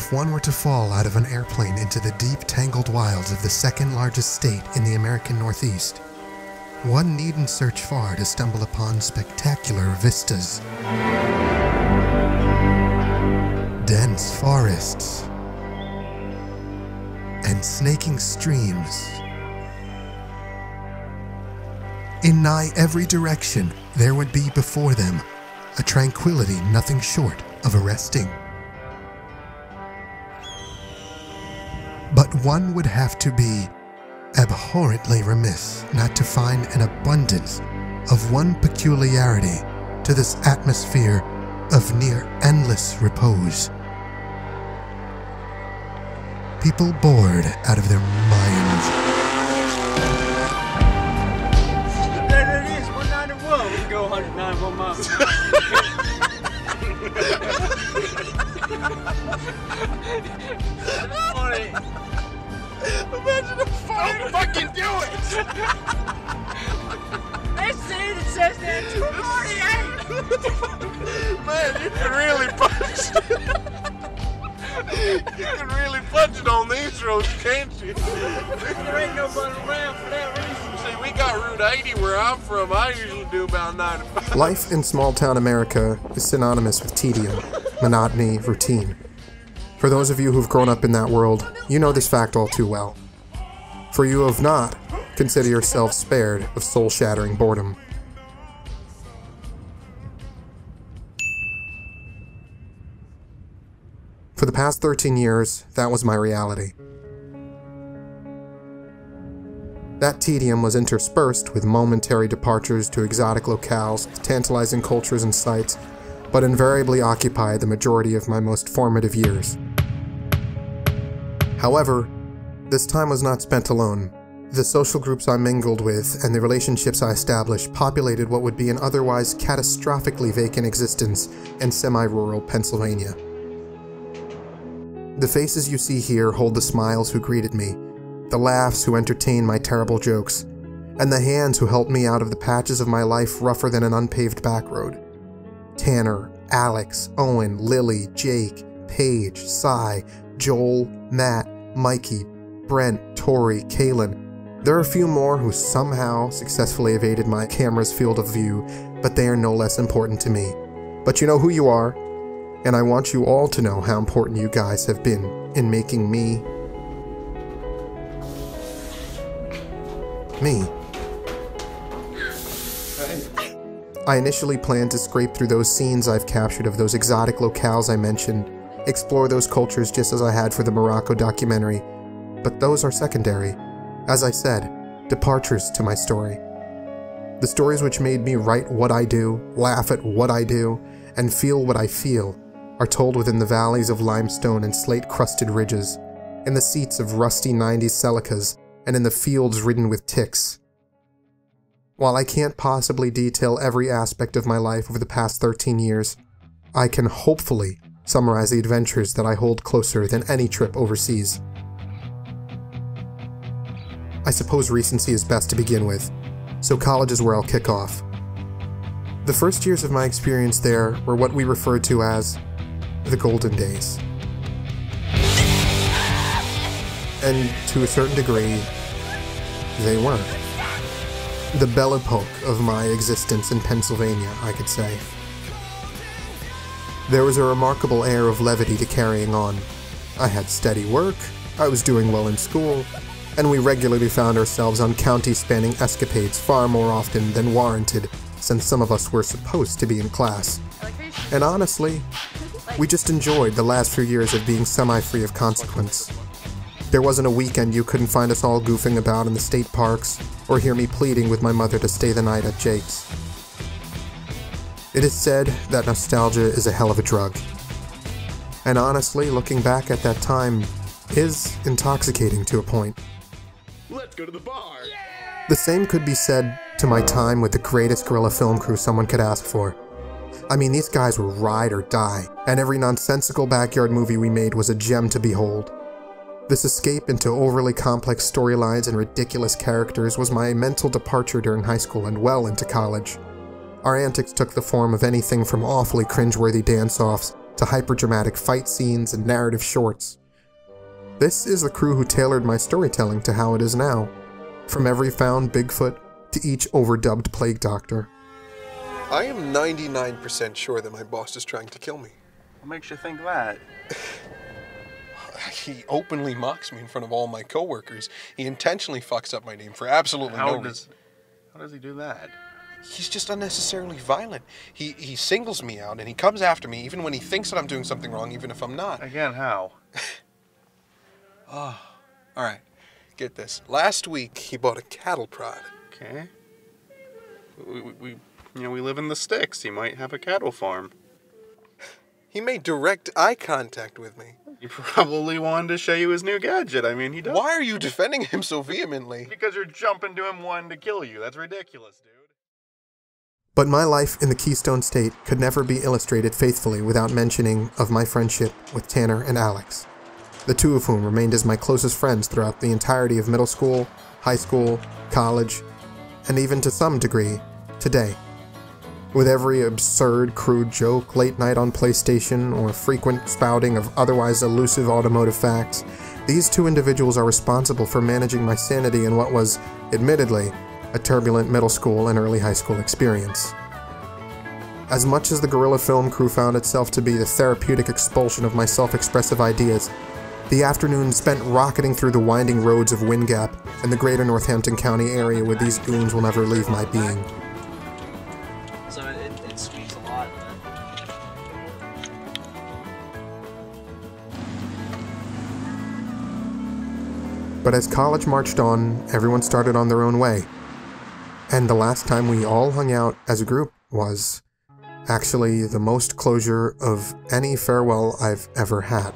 If one were to fall out of an airplane into the deep, tangled wilds of the second largest state in the American Northeast, one needn't search far to stumble upon spectacular vistas. Dense forests and snaking streams. In nigh every direction, there would be before them a tranquility nothing short of arresting. But one would have to be abhorrently remiss not to find an abundance of one peculiarity to this atmosphere of near endless repose. People bored out of their minds. There it is, 191. We can go 191 miles. Funny. Imagine a fire. Don't fucking do it. That's it. It says that 248. Man, you can really punch. You can really punch it on these roads, can't you? There ain't nobody around for that reason. See, we got Route 80 where I'm from. I usually do about 95. Life in small-town America is synonymous with tedium, monotony, routine. For those of you who've grown up in that world, you know this fact all too well. For you who have not, consider yourselves spared of soul-shattering boredom. For the past 13 years, that was my reality. That tedium was interspersed with momentary departures to exotic locales, tantalizing cultures and sights, but invariably occupied the majority of my most formative years. However, this time was not spent alone. The social groups I mingled with and the relationships I established populated what would be an otherwise catastrophically vacant existence in semi-rural Pennsylvania. The faces you see here hold the smiles who greeted me, the laughs who entertained my terrible jokes, and the hands who helped me out of the patches of my life rougher than an unpaved back road. Tanner, Alex, Owen, Lily, Jake, Paige, Cy, Joel, Matt, Mikey, Brent, Tori, Kaylin. There are a few more who somehow successfully evaded my camera's field of view, but they are no less important to me. But you know who you are, and I want you all to know how important you guys have been in making me I initially planned to scrape through those scenes I've captured of those exotic locales I mentioned, explore those cultures just as I had for the Morocco documentary, but those are secondary. As I said, departures to my story. The stories which made me write what I do, laugh at what I do, and feel what I feel are told within the valleys of limestone and slate-crusted ridges, in the seats of rusty 90s Celicas, and in the fields ridden with ticks. While I can't possibly detail every aspect of my life over the past 13 years, I can hopefully summarize the adventures that I hold closer than any trip overseas. I suppose recency is best to begin with, so college is where I'll kick off. The first years of my experience there were what we referred to as the golden days. And to a certain degree, they weren't. The belle epoque of my existence in Pennsylvania, I could say. There was a remarkable air of levity to carrying on. I had steady work, I was doing well in school, and we regularly found ourselves on county-spanning escapades far more often than warranted, since some of us were supposed to be in class. And honestly, we just enjoyed the last few years of being semi-free of consequence. There wasn't a weekend you couldn't find us all goofing about in the state parks, or hear me pleading with my mother to stay the night at Jake's. It is said that nostalgia is a hell of a drug. And honestly, looking back at that time is intoxicating to a point. Let's go to the bar. The same could be said to my time with the greatest guerrilla film crew someone could ask for. I mean, these guys were ride or die, and every nonsensical backyard movie we made was a gem to behold. This escape into overly complex storylines and ridiculous characters was my mental departure during high school and well into college. Our antics took the form of anything from awfully cringeworthy dance-offs to hyper-dramatic fight scenes and narrative shorts. This is the crew who tailored my storytelling to how it is now, from every found Bigfoot to each overdubbed plague doctor. I am 99% sure that my boss is trying to kill me. What makes you think that? He openly mocks me in front of all my coworkers. He intentionally fucks up my name for absolutely no reason. How does he do that? He's just unnecessarily violent. He singles me out and he comes after me even when he thinks that I'm doing something wrong, even if I'm not. Again, how? Oh, all right. Get this. Last week, he bought a cattle prod. Okay. We live in the sticks. He might have a cattle farm. He made direct eye contact with me. He probably wanted to show you his new gadget. I mean, he does. Why are you defending him so vehemently? Because you're jumping to him wanting to kill you. That's ridiculous, dude. But my life in the Keystone State could never be illustrated faithfully without mentioning of my friendship with Tanner and Alex, the two of whom remained as my closest friends throughout the entirety of middle school, high school, college, and even to some degree, today. With every absurd, crude joke, late night on PlayStation, or frequent spouting of otherwise elusive automotive facts, these two individuals are responsible for managing my sanity in what was, admittedly, a turbulent middle school and early high school experience. As much as the Guerrilla Film Crew found itself to be the therapeutic expulsion of my self-expressive ideas, the afternoon spent rocketing through the winding roads of Wind Gap and the greater Northampton County area where these goons will never leave my being. So it speaks a lot, But as college marched on, everyone started on their own way. And the last time we all hung out as a group was actually the most closure of any farewell I've ever had.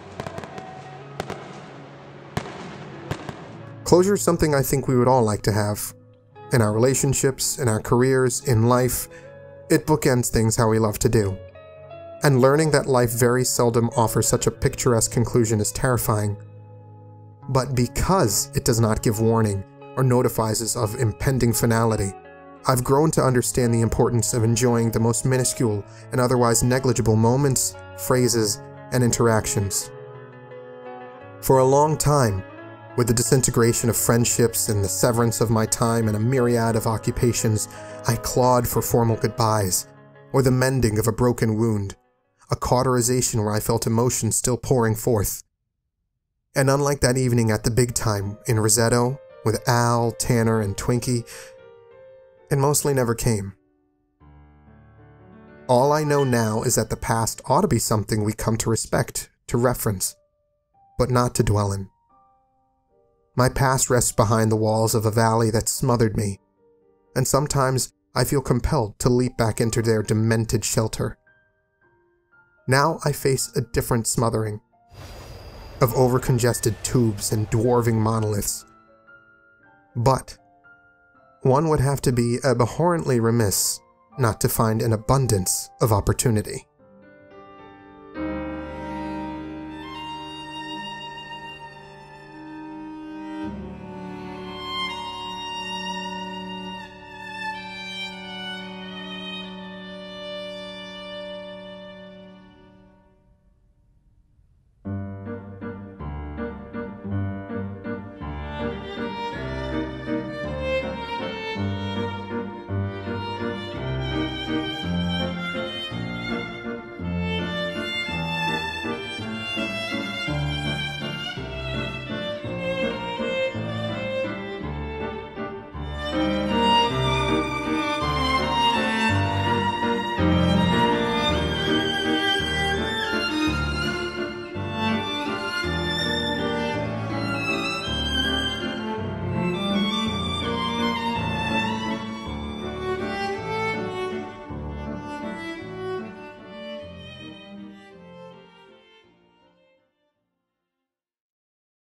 Closure is something I think we would all like to have. In our relationships, in our careers, in life, it bookends things how we love to do. And learning that life very seldom offers such a picturesque conclusion is terrifying. But because it does not give warning, or notifies us of impending finality, I've grown to understand the importance of enjoying the most minuscule and otherwise negligible moments, phrases, and interactions. For a long time, with the disintegration of friendships and the severance of my time in a myriad of occupations, I clawed for formal goodbyes, or the mending of a broken wound, a cauterization where I felt emotion still pouring forth. And unlike that evening at the Big Time in Rosetto, with Al, Tanner, and Twinkie, it mostly never came. All I know now is that the past ought to be something we come to respect, to reference, but not to dwell in. My past rests behind the walls of a valley that smothered me, and sometimes I feel compelled to leap back into their demented shelter. Now I face a different smothering, of overcongested tubes and dwarving monoliths. But one would have to be abhorrently remiss not to find an abundance of opportunity.